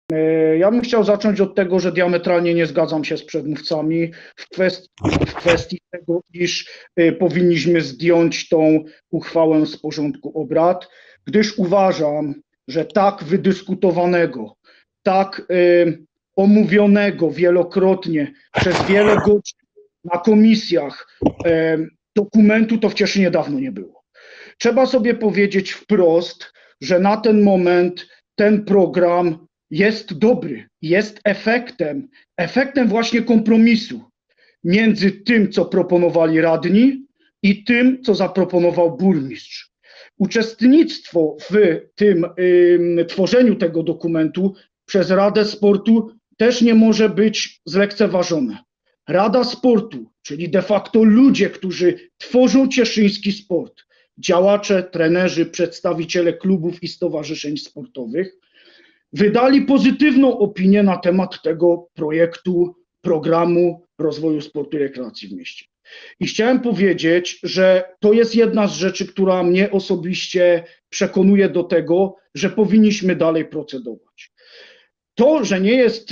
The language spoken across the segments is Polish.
Ja bym chciał zacząć od tego, że diametralnie nie zgadzam się z przedmówcami w kwestii tego, iż powinniśmy zdjąć tą uchwałę z porządku obrad, gdyż uważam, że tak wydyskutowanego, tak omówionego wielokrotnie przez wiele godzin na komisjach dokumentu to w Cieszynie dawno nie było. Trzeba sobie powiedzieć wprost, że na ten moment ten program jest dobry, jest efektem właśnie kompromisu między tym, co proponowali radni i tym, co zaproponował burmistrz. Uczestnictwo w tym tworzeniu tego dokumentu przez Radę Sportu też nie może być zlekceważone. Rada Sportu, czyli de facto ludzie, którzy tworzą cieszyński sport, działacze, trenerzy, przedstawiciele klubów i stowarzyszeń sportowych, wydali pozytywną opinię na temat tego projektu, programu rozwoju sportu i rekreacji w mieście. I chciałem powiedzieć, że to jest jedna z rzeczy, która mnie osobiście przekonuje do tego, że powinniśmy dalej procedować. To, że nie jest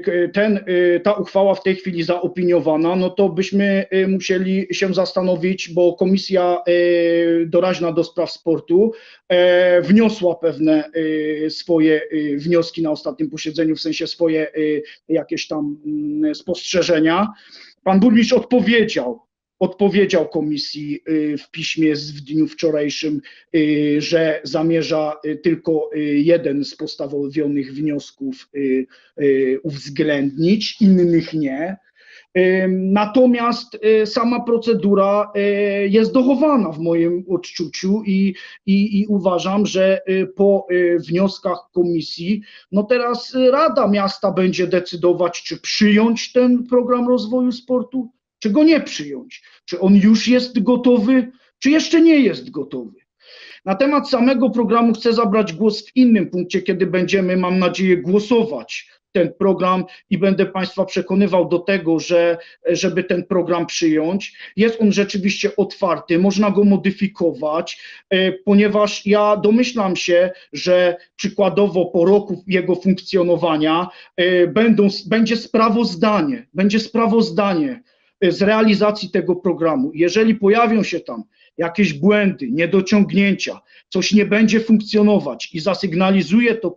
ta uchwała w tej chwili zaopiniowana, no to byśmy musieli się zastanowić, bo Komisja Doraźna do Spraw Sportu wniosła pewne swoje wnioski na ostatnim posiedzeniu, w sensie swoje jakieś tam spostrzeżenia. Pan burmistrz odpowiedział komisji w piśmie w dniu wczorajszym, że zamierza tylko jeden z postawionych wniosków uwzględnić, innych nie. Natomiast sama procedura jest dochowana w moim odczuciu i uważam, że po wnioskach komisji, no teraz Rada Miasta będzie decydować, czy przyjąć ten program rozwoju sportu, czy go nie przyjąć, czy on już jest gotowy, czy jeszcze nie jest gotowy. Na temat samego programu chcę zabrać głos w innym punkcie, kiedy będziemy, mam nadzieję, głosować ten program i będę Państwa przekonywał do tego, żeby ten program przyjąć. Jest on rzeczywiście otwarty, można go modyfikować, ponieważ ja domyślam się, że przykładowo po roku jego funkcjonowania będzie sprawozdanie z realizacji tego programu. Jeżeli pojawią się tam jakieś błędy, niedociągnięcia, coś nie będzie funkcjonować i zasygnalizuje to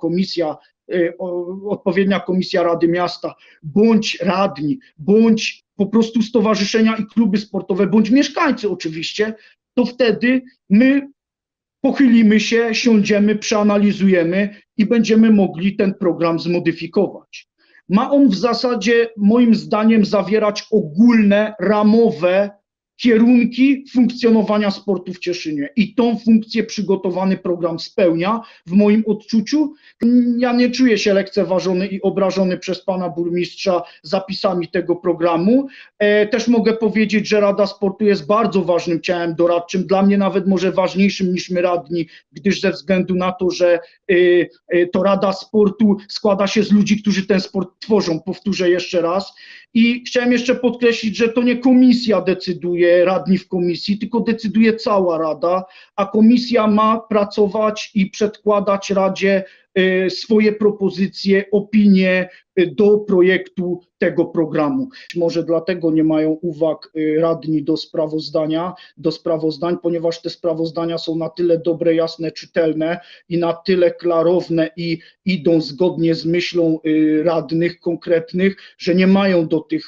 odpowiednia komisja Rady Miasta, bądź radni, bądź po prostu stowarzyszenia i kluby sportowe, bądź mieszkańcy oczywiście, to wtedy my pochylimy się, siądziemy, przeanalizujemy i będziemy mogli ten program zmodyfikować. Ma on w zasadzie, moim zdaniem, zawierać ogólne, ramowe kierunki funkcjonowania sportu w Cieszynie i tą funkcję przygotowany program spełnia w moim odczuciu. Ja nie czuję się lekceważony i obrażony przez pana burmistrza zapisami tego programu. Też mogę powiedzieć, że Rada Sportu jest bardzo ważnym ciałem doradczym, dla mnie nawet może ważniejszym niż my radni, gdyż ze względu na to, że to Rada Sportu składa się z ludzi, którzy ten sport tworzą, powtórzę jeszcze raz. I chciałem jeszcze podkreślić, że to nie komisja decyduje, radni w komisji, tylko decyduje cała Rada, a komisja ma pracować i przedkładać Radzie swoje propozycje, opinie do projektu tego programu. Może dlatego nie mają uwag radni do sprawozdań, ponieważ te sprawozdania są na tyle dobre, jasne, czytelne i na tyle klarowne i idą zgodnie z myślą radnych konkretnych, że nie mają do tych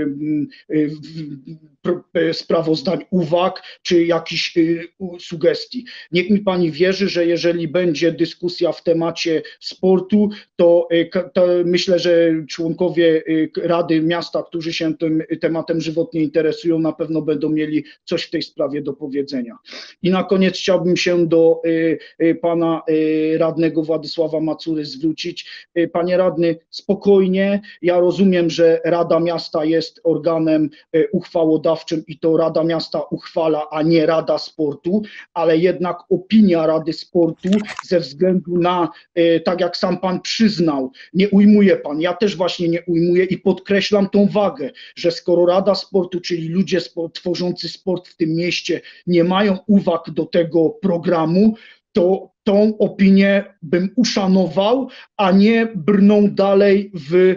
sprawozdań uwag czy jakichś sugestii. Niech mi pani wierzy, że jeżeli będzie dyskusja w temacie sportu, to myślę, że członkowie Rady Miasta, którzy się tym tematem żywotnie interesują, na pewno będą mieli coś w tej sprawie do powiedzenia. I na koniec chciałbym się do pana radnego Władysława Macury zwrócić. Panie radny, spokojnie, ja rozumiem, że Rada Miasta jest organem uchwałodawczym i to Rada Miasta uchwala, a nie Rada Sportu, ale jednak opinia Rady Sportu ze względu na, tak jak sam pan przyznał, nie ujmuje pan, ja też właśnie nie ujmuję i podkreślam tą wagę, że skoro Rada Sportu, czyli ludzie tworzący sport w tym mieście nie mają uwag do tego programu, to tą opinię bym uszanował, a nie brnął dalej w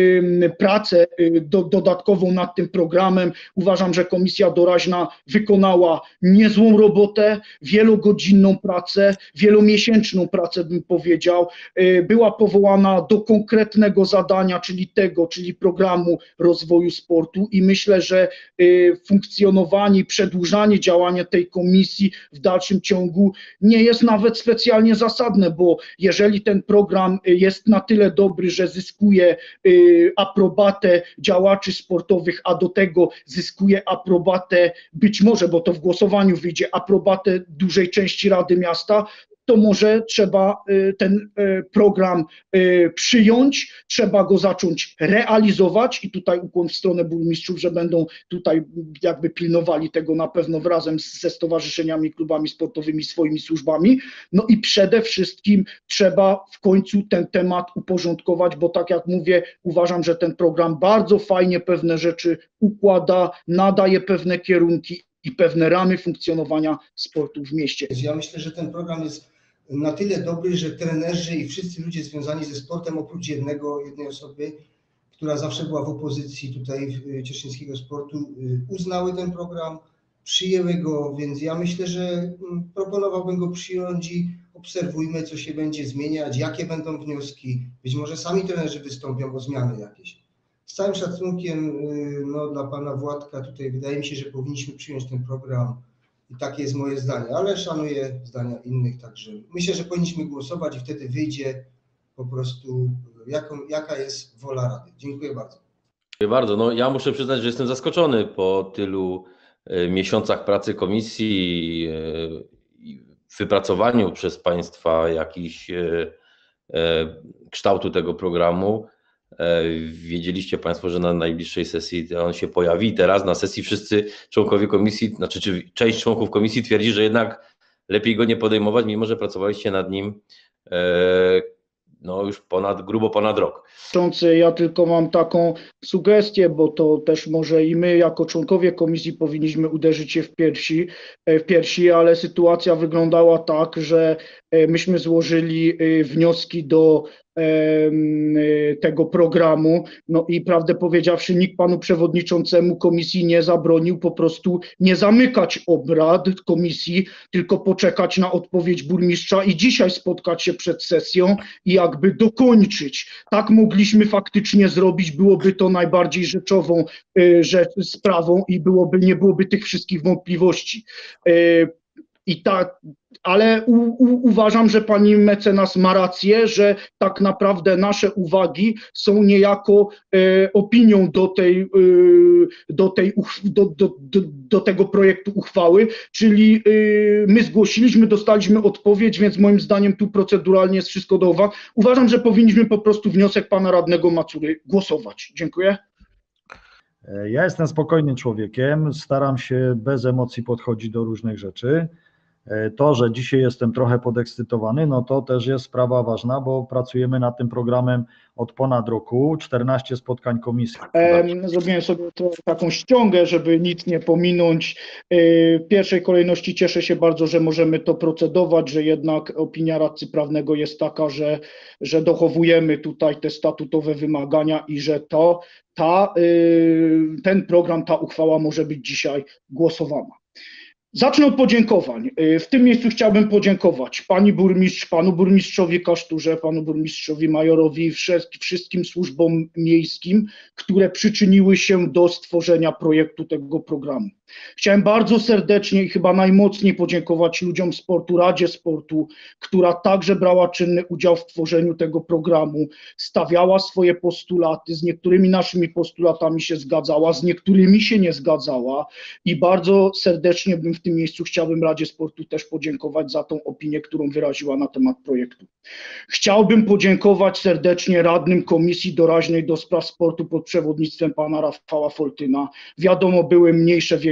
pracę dodatkową nad tym programem. Uważam, że Komisja Doraźna wykonała niezłą robotę, wielogodzinną pracę, wielomiesięczną pracę bym powiedział. Była powołana do konkretnego zadania, czyli programu rozwoju sportu i myślę, że funkcjonowanie i przedłużanie działania tej komisji w dalszym ciągu nie jest nawet specjalnie zasadne, bo jeżeli ten program jest na tyle dobry, że zyskuje aprobatę działaczy sportowych, a do tego zyskuje aprobatę, być może, bo to w głosowaniu wyjdzie, aprobatę dużej części Rady Miasta, to może trzeba ten program przyjąć, trzeba go zacząć realizować i tutaj ukłon w stronę burmistrzów, że będą tutaj jakby pilnowali tego na pewno razem ze stowarzyszeniami, klubami sportowymi, swoimi służbami. No i przede wszystkim trzeba w końcu ten temat uporządkować, bo tak jak mówię, uważam, że ten program bardzo fajnie pewne rzeczy układa, nadaje pewne kierunki i pewne ramy funkcjonowania sportu w mieście. Ja myślę, że ten program jest na tyle dobry, że trenerzy i wszyscy ludzie związani ze sportem, oprócz jednej osoby, która zawsze była w opozycji tutaj cieszyńskiego sportu, uznały ten program, przyjęły go, więc ja myślę, że proponowałbym go przyjąć i obserwujmy, co się będzie zmieniać, jakie będą wnioski. Być może sami trenerzy wystąpią o zmiany jakieś. Z całym szacunkiem dla pana Władka tutaj wydaje mi się, że powinniśmy przyjąć ten program. I takie jest moje zdanie, ale szanuję zdania innych, także myślę, że powinniśmy głosować i wtedy wyjdzie po prostu jaka jest wola Rady. Dziękuję bardzo. Dziękuję bardzo. No, ja muszę przyznać, że jestem zaskoczony po tylu miesiącach pracy komisji i wypracowaniu przez Państwa jakichś kształtu tego programu. Wiedzieliście Państwo, że na najbliższej sesji on się pojawi i teraz na sesji wszyscy członkowie komisji, czy część członków komisji twierdzi, że jednak lepiej go nie podejmować, mimo że pracowaliście nad nim już grubo ponad rok. Ja tylko mam taką sugestię, bo to też może i my jako członkowie komisji powinniśmy uderzyć się w piersi, ale sytuacja wyglądała tak, że myśmy złożyli wnioski do tego programu, no i prawdę powiedziawszy nikt panu przewodniczącemu komisji nie zabronił po prostu nie zamykać obrad komisji, tylko poczekać na odpowiedź burmistrza i dzisiaj spotkać się przed sesją i jakby dokończyć. Tak mogliśmy faktycznie zrobić, byłoby to najbardziej rzeczową sprawą i nie byłoby tych wszystkich wątpliwości. I tak, ale uważam, że pani mecenas ma rację, że tak naprawdę nasze uwagi są niejako opinią do tego projektu uchwały, czyli my zgłosiliśmy, dostaliśmy odpowiedź, więc moim zdaniem tu proceduralnie jest wszystko do uwag. Uważam, że powinniśmy po prostu wniosek pana radnego Macury głosować. Dziękuję. Ja jestem spokojnym człowiekiem, staram się bez emocji podchodzić do różnych rzeczy. To, że dzisiaj jestem trochę podekscytowany, no to też jest sprawa ważna, bo pracujemy nad tym programem od ponad roku, 14 spotkań komisji. Zrobiłem sobie taką ściągę, żeby nic nie pominąć. W pierwszej kolejności cieszę się bardzo, że możemy to procedować, że jednak opinia radcy prawnego jest taka, że dochowujemy tutaj te statutowe wymagania i że ten program, ta uchwała może być dzisiaj głosowana. Zacznę od podziękowań. W tym miejscu chciałbym podziękować pani burmistrz, panu burmistrzowi Kaszturze, panu burmistrzowi Majorowi i wszystkim służbom miejskim, które przyczyniły się do stworzenia projektu tego programu. Chciałem bardzo serdecznie i chyba najmocniej podziękować ludziom sportu, Radzie Sportu, która także brała czynny udział w tworzeniu tego programu, stawiała swoje postulaty, z niektórymi naszymi postulatami się zgadzała, z niektórymi się nie zgadzała i bardzo serdecznie w tym miejscu chciałbym Radzie Sportu też podziękować za tą opinię, którą wyraziła na temat projektu. Chciałbym podziękować serdecznie radnym Komisji Doraźnej do Spraw Sportu pod przewodnictwem pana Rafała Foltyna. Wiadomo, były mniejsze, większe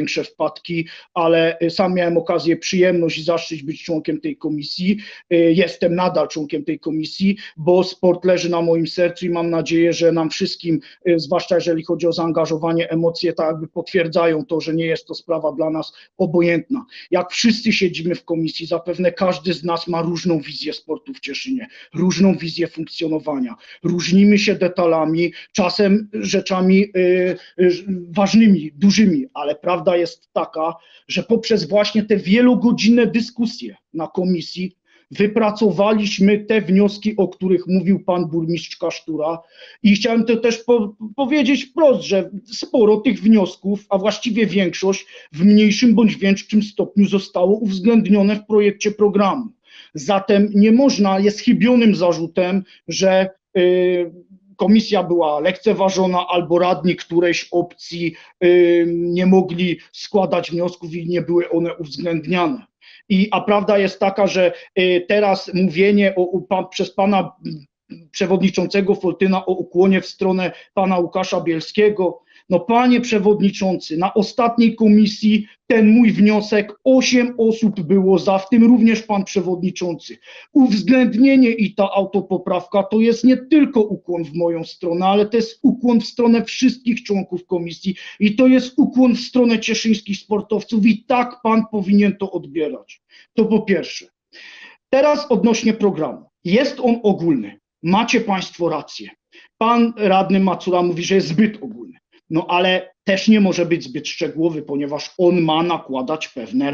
większe wpadki, ale sam miałem okazję, przyjemność i zaszczyt być członkiem tej komisji. Jestem nadal członkiem tej komisji, bo sport leży na moim sercu i mam nadzieję, że nam wszystkim, zwłaszcza jeżeli chodzi o zaangażowanie, emocje, tak jakby potwierdzają to, że nie jest to sprawa dla nas obojętna. Jak wszyscy siedzimy w komisji, zapewne każdy z nas ma różną wizję sportu w Cieszynie, różną wizję funkcjonowania. Różnimy się detalami, czasem rzeczami ważnymi, dużymi, ale prawda jest taka, że poprzez właśnie te wielogodzinne dyskusje na komisji wypracowaliśmy te wnioski, o których mówił pan burmistrz Kasztura i chciałem to też powiedzieć wprost, że sporo tych wniosków, a właściwie większość w mniejszym bądź większym stopniu zostało uwzględnione w projekcie programu. Zatem nie można, jest chybionym zarzutem, że komisja była lekceważona albo radni którejś opcji nie mogli składać wniosków i nie były one uwzględniane. A prawda jest taka, że teraz mówienie przez pana przewodniczącego Foltyna o ukłonie w stronę pana Łukasza Bielskiego, no panie przewodniczący, na ostatniej komisji ten mój wniosek, 8 osób było za, w tym również pan przewodniczący. Uwzględnienie i ta autopoprawka to jest nie tylko ukłon w moją stronę, ale to jest ukłon w stronę wszystkich członków komisji i to jest ukłon w stronę cieszyńskich sportowców i tak pan powinien to odbierać. To po pierwsze. Teraz odnośnie programu. Jest on ogólny. Macie państwo rację. Pan radny Macura mówi, że jest zbyt ogólny. No ale też nie może być zbyt szczegółowy, ponieważ on ma nakładać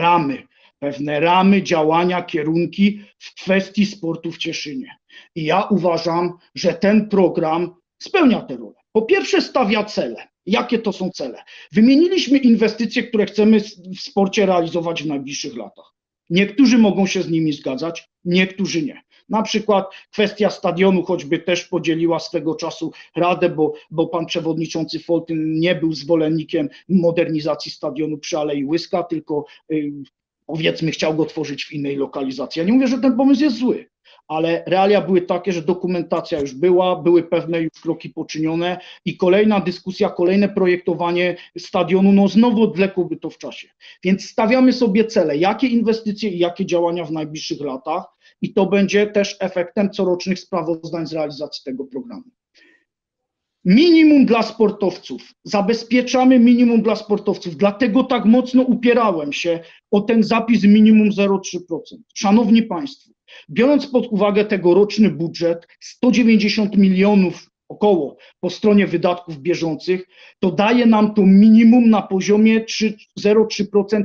pewne ramy działania, kierunki w kwestii sportu w Cieszynie. I ja uważam, że ten program spełnia tę rolę. Po pierwsze stawia cele. Jakie to są cele? Wymieniliśmy inwestycje, które chcemy w sporcie realizować w najbliższych latach. Niektórzy mogą się z nimi zgadzać, niektórzy nie. Na przykład kwestia stadionu, choćby też podzieliła swego czasu Radę, bo pan przewodniczący Foltyn nie był zwolennikiem modernizacji stadionu przy Alei Łyska, tylko powiedzmy chciał go tworzyć w innej lokalizacji. Ja nie mówię, że ten pomysł jest zły, ale realia były takie, że dokumentacja już były pewne już kroki poczynione i kolejna dyskusja, kolejne projektowanie stadionu, no znowu odwlekłoby to w czasie. Więc stawiamy sobie cele, jakie inwestycje i jakie działania w najbliższych latach i to będzie też efektem corocznych sprawozdań z realizacji tego programu. Minimum dla sportowców. Zabezpieczamy minimum dla sportowców. Dlatego tak mocno upierałem się o ten zapis minimum 0,3%. Szanowni Państwo, biorąc pod uwagę tegoroczny budżet 190 milionów około po stronie wydatków bieżących, to daje nam to minimum na poziomie 0,3%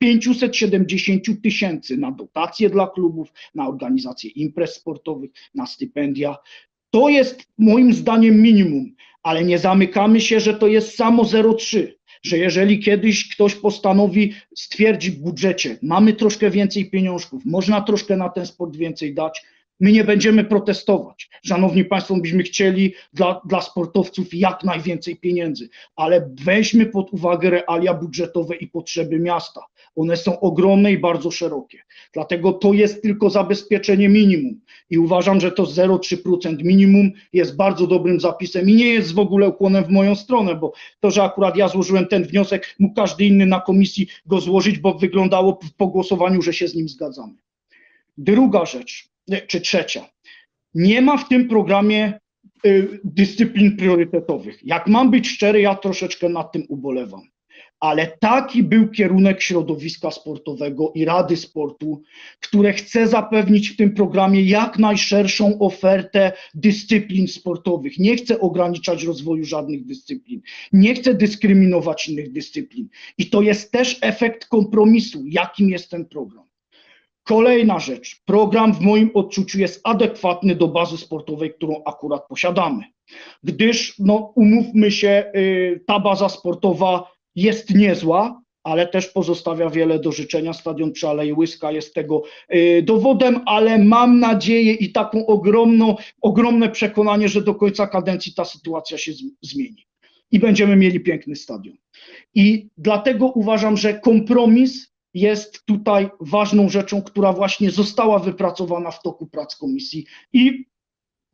570 000 na dotacje dla klubów, na organizację imprez sportowych, na stypendia. To jest moim zdaniem minimum, ale nie zamykamy się, że to jest samo 0,3, że jeżeli kiedyś ktoś postanowi stwierdzić w budżecie, mamy troszkę więcej pieniążków, można troszkę na ten sport więcej dać, my nie będziemy protestować. Szanowni Państwo, byśmy chcieli dla sportowców jak najwięcej pieniędzy, ale weźmy pod uwagę realia budżetowe i potrzeby miasta. One są ogromne i bardzo szerokie. Dlatego to jest tylko zabezpieczenie minimum i uważam, że to 0,3% minimum jest bardzo dobrym zapisem i nie jest w ogóle ukłonem w moją stronę, bo to, że akurat ja złożyłem ten wniosek, mógł każdy inny na komisji go złożyć, bo wyglądało po głosowaniu, że się z nim zgadzamy. Druga rzecz, czy trzecia. Nie ma w tym programie dyscyplin priorytetowych. Jak mam być szczery, ja troszeczkę nad tym ubolewam. Ale taki był kierunek środowiska sportowego i Rady Sportu, które chce zapewnić w tym programie jak najszerszą ofertę dyscyplin sportowych. Nie chce ograniczać rozwoju żadnych dyscyplin. Nie chce dyskryminować innych dyscyplin. I to jest też efekt kompromisu, jakim jest ten program. Kolejna rzecz. Program w moim odczuciu jest adekwatny do bazy sportowej, którą akurat posiadamy. Gdyż, no umówmy się, ta baza sportowa jest niezła, ale też pozostawia wiele do życzenia. Stadion przy Alei Łyska jest tego dowodem, ale mam nadzieję i taką ogromne przekonanie, że do końca kadencji ta sytuacja się zmieni i będziemy mieli piękny stadion. I dlatego uważam, że kompromis jest tutaj ważną rzeczą, która właśnie została wypracowana w toku prac komisji i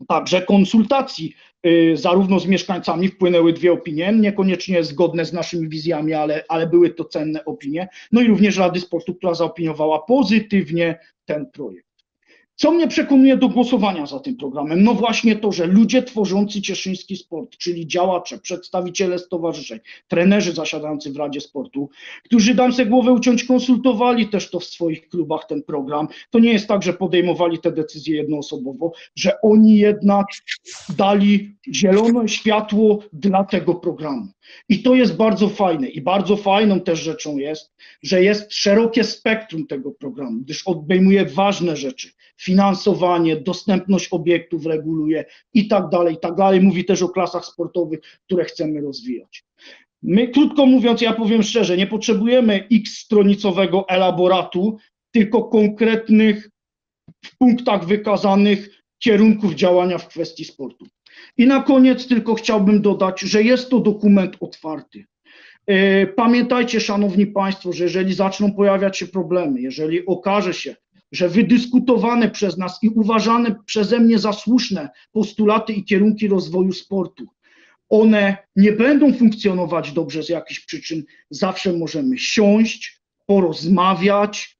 także konsultacji zarówno z mieszkańcami wpłynęły 2 opinie, niekoniecznie zgodne z naszymi wizjami, ale były to cenne opinie, no i również Rady Sportu, która zaopiniowała pozytywnie ten projekt. Co mnie przekonuje do głosowania za tym programem? No właśnie to, że ludzie tworzący cieszyński sport, czyli działacze, przedstawiciele stowarzyszeń, trenerzy zasiadający w Radzie Sportu, którzy dam sobie głowę uciąć, konsultowali też to w swoich klubach, ten program. To nie jest tak, że podejmowali te decyzje jednoosobowo, że oni jednak dali zielone światło dla tego programu. I to jest bardzo fajne. I bardzo fajną też rzeczą jest, że jest szerokie spektrum tego programu, gdyż obejmuje ważne rzeczy. Finansowanie, dostępność obiektów reguluje i tak dalej, i tak dalej. Mówi też o klasach sportowych, które chcemy rozwijać. My, krótko mówiąc, ja powiem szczerze, nie potrzebujemy x-stronicowego elaboratu, tylko konkretnych, w punktach wykazanych kierunków działania w kwestii sportu. I na koniec tylko chciałbym dodać, że jest to dokument otwarty. Pamiętajcie, szanowni państwo, że jeżeli zaczną pojawiać się problemy, jeżeli okaże się, że wydyskutowane przez nas i uważane przeze mnie za słuszne postulaty i kierunki rozwoju sportu, one nie będą funkcjonować dobrze z jakichś przyczyn, zawsze możemy siąść, porozmawiać,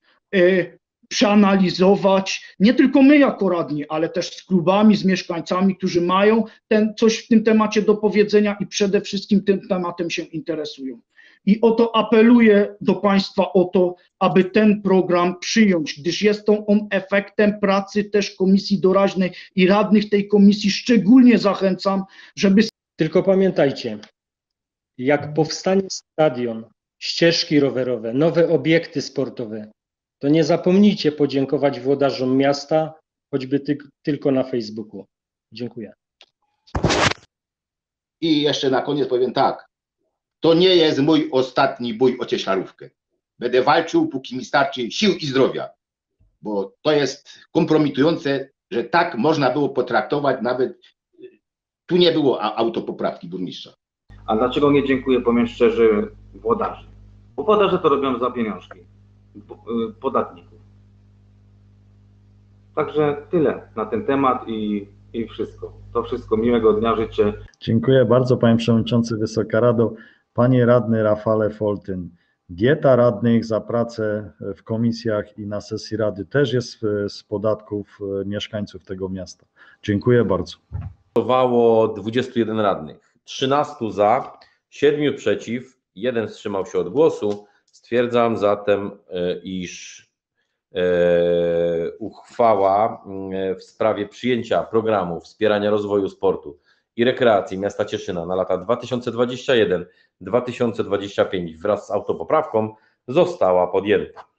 przeanalizować, nie tylko my jako radni, ale też z klubami, z mieszkańcami, którzy mają coś w tym temacie do powiedzenia i przede wszystkim tym tematem się interesują. I o to apeluję do państwa o to, aby ten program przyjąć, gdyż jest on efektem pracy też komisji doraźnej i radnych tej komisji. Szczególnie zachęcam, żeby... Tylko pamiętajcie, jak powstanie stadion, ścieżki rowerowe, nowe obiekty sportowe, to nie zapomnijcie podziękować włodarzom miasta, choćby tylko na Facebooku. Dziękuję. I jeszcze na koniec powiem tak. To nie jest mój ostatni bój o ciężarówkę. Będę walczył, póki mi starczy sił i zdrowia, bo to jest kompromitujące, że tak można było potraktować, nawet tu nie było autopoprawki burmistrza. A dlaczego nie dziękuję, powiem szczerze, włodarzy? Bo włodarze to robią za pieniążki podatników. Także tyle na ten temat i wszystko. To wszystko. Miłego dnia życzę. Dziękuję bardzo, panie przewodniczący, Wysoka Rado. Panie radny Rafale Foltyn, dieta radnych za pracę w komisjach i na sesji rady też jest z podatków mieszkańców tego miasta. Dziękuję bardzo. Głosowało 21 radnych, 13 za, 7 przeciw, 1 wstrzymał się od głosu. Stwierdzam zatem, iż uchwała w sprawie przyjęcia programu wspierania rozwoju sportu i rekreacji miasta Cieszyna na lata 2021-2025 wraz z autopoprawką została podjęta.